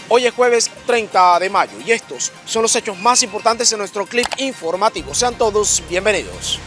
Hoy es jueves 30 de mayo y estos son los hechos más importantes en nuestro clip informativo. Sean todos bienvenidos.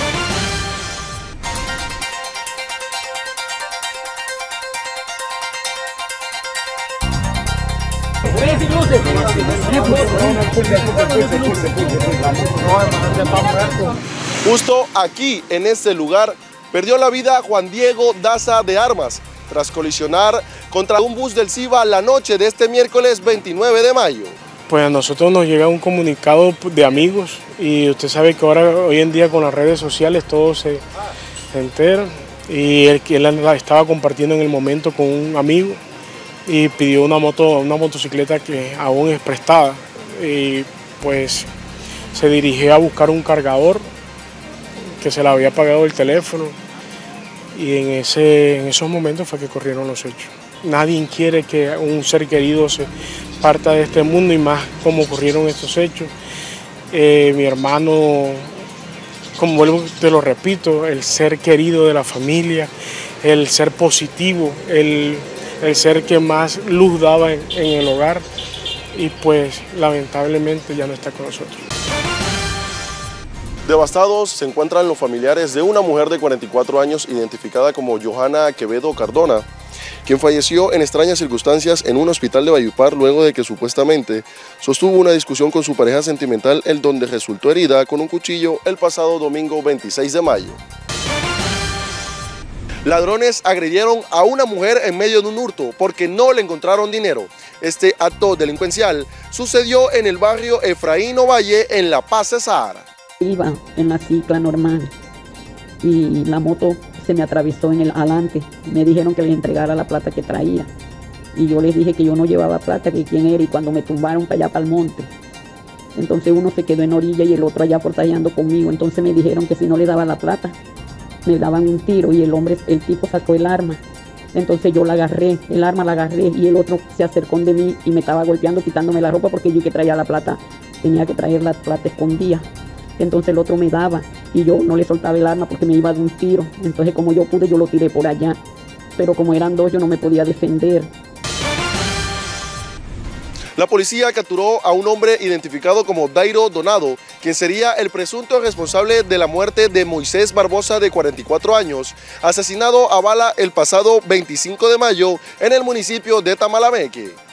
Justo aquí, en este lugar, perdió la vida Juan Diego Daza de Armas, tras colisionar contra un bus del SIVA la noche de este miércoles 29 de mayo. Pues a nosotros nos llega un comunicado de amigos y usted sabe que ahora, hoy en día con las redes sociales todo se entera, y él la estaba compartiendo en el momento con un amigo y pidió una motocicleta que aún es prestada, y pues se dirigió a buscar un cargador que se le había apagado el teléfono, y en esos momentos fue que corrieron los hechos. Nadie quiere que un ser querido se parta de este mundo, y más como ocurrieron estos hechos. Mi hermano, como vuelvo, te lo repito, el ser querido de la familia, el ser positivo, el ser que más luz daba en el hogar, y pues lamentablemente ya no está con nosotros. Devastados se encuentran los familiares de una mujer de 44 años identificada como Johanna Quevedo Cardona, quien falleció en extrañas circunstancias en un hospital de Valledupar luego de que supuestamente sostuvo una discusión con su pareja sentimental, en donde resultó herida con un cuchillo el pasado domingo 26 de mayo. Ladrones agredieron a una mujer en medio de un hurto porque no le encontraron dinero. Este acto delincuencial sucedió en el barrio Efraín Ovalle, en La Paz, Cesar. Iba en la cicla normal y la moto se me atravesó en el alante. Me dijeron que les entregara la plata que traía, y yo les dije que yo no llevaba plata, que quién era, y cuando me tumbaron para allá para el monte, entonces uno se quedó en orilla y el otro allá fortajeando conmigo. Entonces me dijeron que si no le daba la plata me daban un tiro, y el tipo sacó el arma. Entonces yo la agarré, el arma la agarré, y el otro se acercó de mí y me estaba golpeando, quitándome la ropa, porque yo que traía la plata, tenía que traer la plata escondida. Entonces el otro me daba y yo no le soltaba el arma porque me iba de un tiro. Entonces como yo pude, yo lo tiré por allá, pero como eran dos, yo no me podía defender. La policía capturó a un hombre identificado como Dairo Donado, quien sería el presunto responsable de la muerte de Moisés Barbosa, de 44 años, asesinado a bala el pasado 25 de mayo en el municipio de Tamalameque.